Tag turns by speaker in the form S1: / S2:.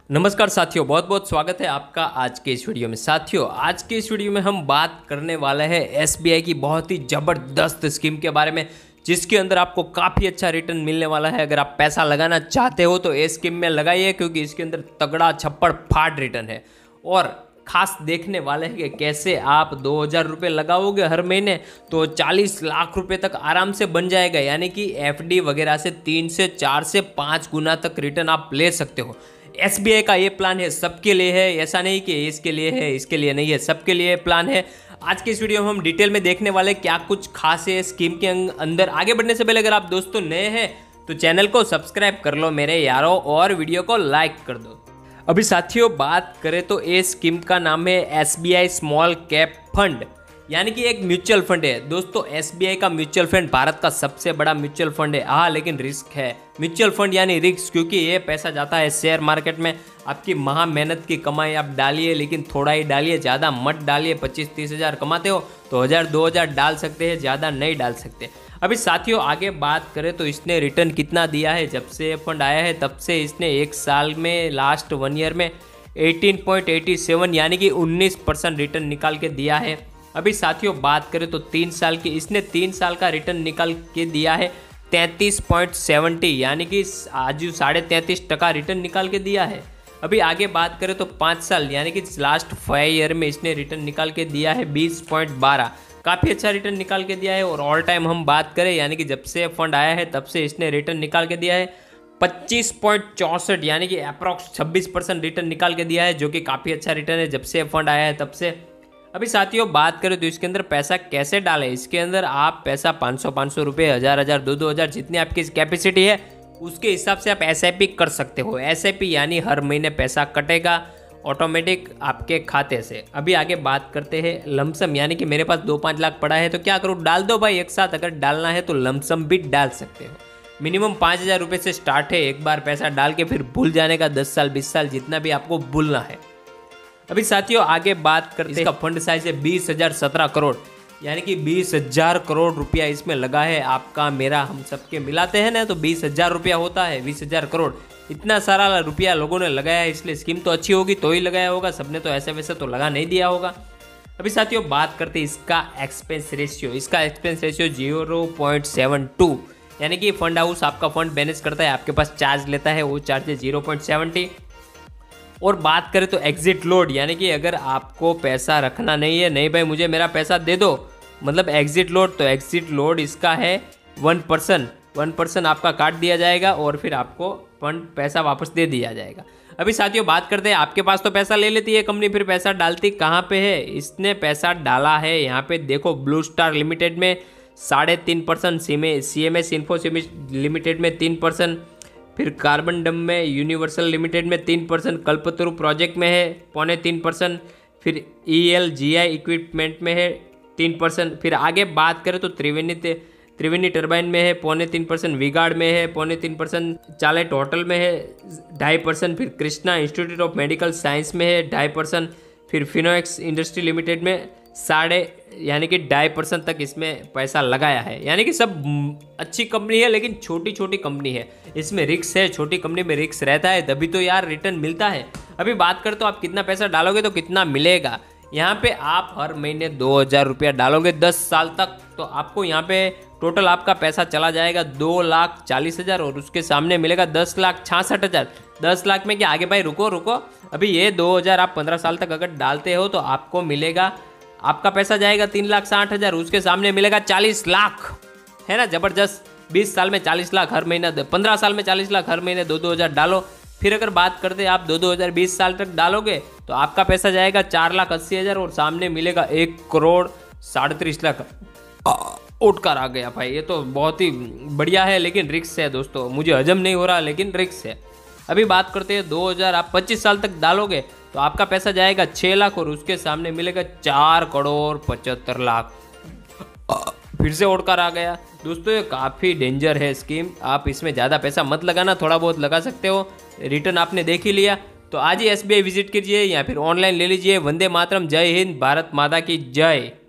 S1: नमस्कार साथियों, बहुत बहुत स्वागत है आपका आज के इस वीडियो में। साथियों, आज के इस वीडियो में हम बात करने वाले हैं एसबीआई की बहुत ही ज़बरदस्त स्कीम के बारे में, जिसके अंदर आपको काफ़ी अच्छा रिटर्न मिलने वाला है। अगर आप पैसा लगाना चाहते हो तो ये स्कीम में लगाइए, क्योंकि इसके अंदर तगड़ा छप्पड़ फाड़ रिटर्न है। और खास देखने वाले हैं कि कैसे आप 2000 रुपये लगाओगे हर महीने तो 40 लाख रुपए तक आराम से बन जाएगा। यानी कि एफडी वगैरह से 3 से 4 से 5 गुना तक रिटर्न आप ले सकते हो। एसबीआई का ये प्लान है, सबके लिए है, ऐसा नहीं कि इसके लिए है इसके लिए नहीं है, सबके लिए प्लान है। आज के इस वीडियो में हम डिटेल में देखने वाले क्या कुछ खास है स्कीम के अंदर। आगे बढ़ने से पहले अगर आप दोस्तों नए हैं तो चैनल को सब्सक्राइब कर लो मेरे यारों, और वीडियो को लाइक कर दो। अभी साथियों बात करें तो ये स्कीम का नाम है एसबीआई स्मॉल कैप फंड, यानी कि एक म्यूचुअल फंड है। दोस्तों एसबीआई का म्यूचुअल फंड भारत का सबसे बड़ा म्यूचुअल फंड है। हाँ, लेकिन रिस्क है। म्यूचुअल फंड यानी रिस्क, क्योंकि ये पैसा जाता है शेयर मार्केट में। आपकी महा मेहनत की कमाई आप डालिए, लेकिन थोड़ा ही डालिए, ज़्यादा मत डालिए। 25-30 हज़ार कमाते हो तो 1000-2000 डाल सकते हैं, ज़्यादा नहीं डाल सकते। अभी साथियों आगे बात करें तो इसने रिटर्न कितना दिया है। जब से फंड आया है तब से इसने एक साल में, लास्ट 1 ईयर में 18.87 यानी कि 19% रिटर्न निकाल के दिया है। अभी साथियों बात करें तो 3 साल की, इसने 3 साल का रिटर्न निकाल के दिया है 33.70, यानी कि आज 33.5% रिटर्न निकाल के दिया है। अभी आगे बात करें तो 5 साल यानी कि लास्ट 5 ईयर में इसने रिटर्न निकाल के दिया है 20.12, काफ़ी अच्छा रिटर्न निकाल के दिया है। और ऑल टाइम हम बात करें यानी कि जब से फंड आया है तब से इसने रिटर्न निकाल के दिया है 25.64, यानी कि अप्रॉक्स 26% रिटर्न निकाल के दिया है, जो कि काफ़ी अच्छा रिटर्न है जब से फंड आया है तब से। अभी साथियों बात करें तो इसके अंदर पैसा कैसे डालें। इसके अंदर आप पैसा 500 रुपये, 1000 2 हज़ार जितनी आपकी कैपेसिटी है उसके हिसाब से आप एसआईपी कर सकते हो। एसआईपी यानी हर महीने पैसा कटेगा ऑटोमेटिक आपके खाते से। अभी आगे बात करते हैं लमसम, यानी कि मेरे पास 2-5 लाख पड़ा है तो क्या करूँ, डाल दो भाई एक साथ। अगर डालना है तो लमसम भी डाल सकते हो। मिनिमम 5000 रुपये से स्टार्ट है। एक बार पैसा डाल के फिर भूल जाने का, 10 साल 20 साल जितना भी आपको भूलना है। अभी साथियों आगे बात करते हैं, इसका फंड साइज है 20,017 करोड़, यानी कि 20,000 करोड़ रुपया इसमें लगा है। आपका मेरा हम सबके मिलाते हैं ना तो 20,000 रुपया होता है। 20,000 करोड़ इतना सारा रुपया लोगों ने लगाया है, इसलिए स्कीम तो अच्छी होगी तो ही लगाया होगा। सबने तो ऐसे वैसे तो लगा नहीं दिया होगा। अभी साथियों बात करते हैं इसका एक्सपेंस रेशियो। इसका एक्सपेंस रेशियो 0.72, यानी कि फंड हाउस आपका फंड मैनेज करता है, आपके पास चार्ज लेता है, वो चार्ज है 0.70। और बात करें तो एग्जिट लोड, यानी कि अगर आपको पैसा रखना नहीं है, नहीं भाई मुझे मेरा पैसा दे दो, मतलब एग्जिट लोड, तो एग्जिट लोड इसका है 1% आपका काट दिया जाएगा और फिर आपको फंड पैसा वापस दे दिया जाएगा। अभी साथियों बात करते हैं, आपके पास तो पैसा ले लेती है कंपनी, फिर पैसा डालती कहाँ पे है। इसने पैसा डाला है यहाँ पे देखो, ब्लू स्टार लिमिटेड में 3.5%, CMS इन्फो लिमिटेड में 3%, फिर कार्बन डम में, यूनिवर्सल लिमिटेड में 3%, कल्पतरु प्रोजेक्ट में है 0.3%, फिर ELGI इक्विपमेंट में है 3%। फिर आगे बात करें तो त्रिवेणी टर्बाइन में है 0.3%, विगार्ड में है 0.3%, चालेट होटल में है 2.5%, फिर Krishna institute of medical science में है 2.5%, फिर फिनोएक्स इंडस्ट्री लिमिटेड में 2.5% तक इसमें पैसा लगाया है। यानी कि सब अच्छी कंपनी है, लेकिन छोटी छोटी कंपनी है, इसमें रिस्क है। छोटी कंपनी में रिस्क रहता है, तभी तो यार रिटर्न मिलता है। अभी बात करते हो आप कितना पैसा डालोगे तो कितना मिलेगा। यहाँ पे आप हर महीने 2000 रुपया डालोगे 10 साल तक, तो आपको यहाँ पे टोटल आपका पैसा चला जाएगा 2,40,000 और उसके सामने मिलेगा 10,66,000। 10 लाख में क्या, आगे भाई रुको, अभी ये 2000 आप 15 साल तक अगर डालते हो तो आपको मिलेगा, आपका पैसा जाएगा 3,60,000, उसके सामने मिलेगा 40 लाख, है ना जबरदस्त। 20 साल में 40 लाख हर महीना, 15 साल में 40 लाख हर महीने 2-2 हज़ार डालो। फिर अगर बात करते हैं आप 2-2 हज़ार 20 साल तक डालोगे तो आपका पैसा जाएगा 4,80,000 और सामने मिलेगा 1,37,00,000। उठकर आ गया भाई, ये तो बहुत ही बढ़िया है, लेकिन रिस्क है दोस्तों, मुझे हजम नहीं हो रहा लेकिन रिस्क है। अभी बात करते हैं 2000 आप 25 साल तक डालोगे तो आपका पैसा जाएगा 6 लाख और उसके सामने मिलेगा 4,75,00,000। फिर से उड़कर आ गया दोस्तों। ये काफ़ी डेंजर है स्कीम, आप इसमें ज़्यादा पैसा मत लगाना, थोड़ा बहुत लगा सकते हो। रिटर्न आपने देख ही लिया तो आज ही SBI विजिट कीजिए या फिर ऑनलाइन ले लीजिए। वंदे मातरम, जय हिंद, भारत माता की जय।